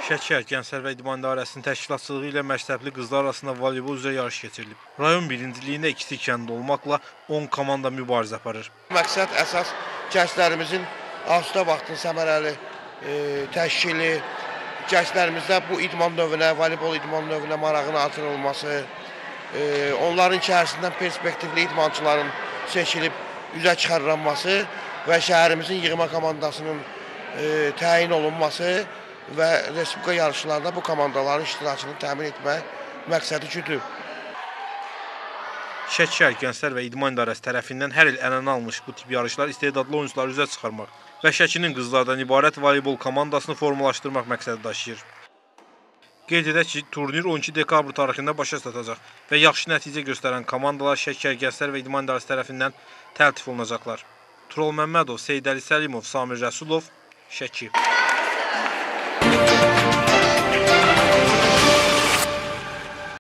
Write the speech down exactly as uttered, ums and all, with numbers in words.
Şəki Gənclər və İdman İdarəsinin təşkilatçılığı ilə məktəbli qızlar arasında voleybol üzrə yarış keçirilib. Rayon birinciliyində ikisi kənd olmaqla on komanda mübarizə aparır. Məqsəd əsas gənclərimizin asudə vaxtın səmərəli e, təşkili, gənclərimizdə bu idman növünə, voleybol idman növünə marağın artırılması, e, onların içərisindən perspektivli idmançıların seçilib üzə çıxarılması və şəhərimizin yığma komandasının e, təyin olunması və respublika yarışlarında bu komandaların iştirakını təmin etmək məqsədi güdür. Şəki Gənclər və İdman İdarəsi tərəfindən hər il ənənə almış bu tip yarışlar istedadlı oyuncuları üzə çıxarmaq və Şəkinin qızlardan ibarət voleybol komandasını formalaşdırmaq məqsədi daşıyır. Qeyd edək ki, turnir on iki dekabr tarixində başa çatacaq və yaxşı nəticə göstərən komandalar Şəki Gənclər və İdman İdarəsi tərəfindən təltif olunacaqlar. Tural Məmmədov, Seyid Əli Səlimov, Samir Rəsulov, Şəki.